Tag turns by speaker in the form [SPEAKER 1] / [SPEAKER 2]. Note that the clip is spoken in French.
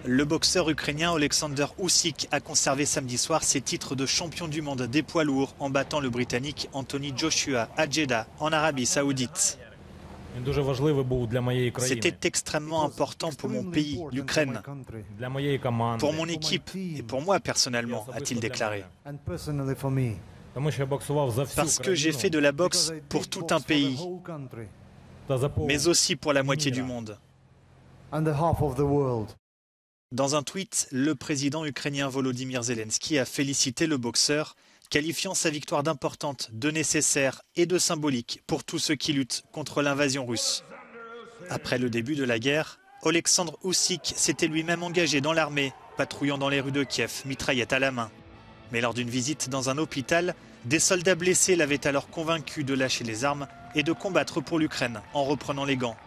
[SPEAKER 1] Le boxeur ukrainien Oleksandr Usyk a conservé samedi soir ses titres de champion du monde des poids lourds en battant le Britannique Anthony Joshua à Jeddah en Arabie Saoudite. C'était extrêmement important pour mon pays, l'Ukraine, pour mon équipe et pour moi personnellement, a-t-il déclaré. Parce que j'ai fait de la boxe pour tout un pays, mais aussi pour la moitié du monde. Dans un tweet, le président ukrainien Volodymyr Zelensky a félicité le boxeur, qualifiant sa victoire d'importante, de nécessaire et de symbolique pour tous ceux qui luttent contre l'invasion russe. Après le début de la guerre, Oleksandr Usyk s'était lui-même engagé dans l'armée, patrouillant dans les rues de Kiev, mitraillette à la main. Mais lors d'une visite dans un hôpital, des soldats blessés l'avaient alors convaincu de lâcher les armes et de combattre pour l'Ukraine en reprenant les gants.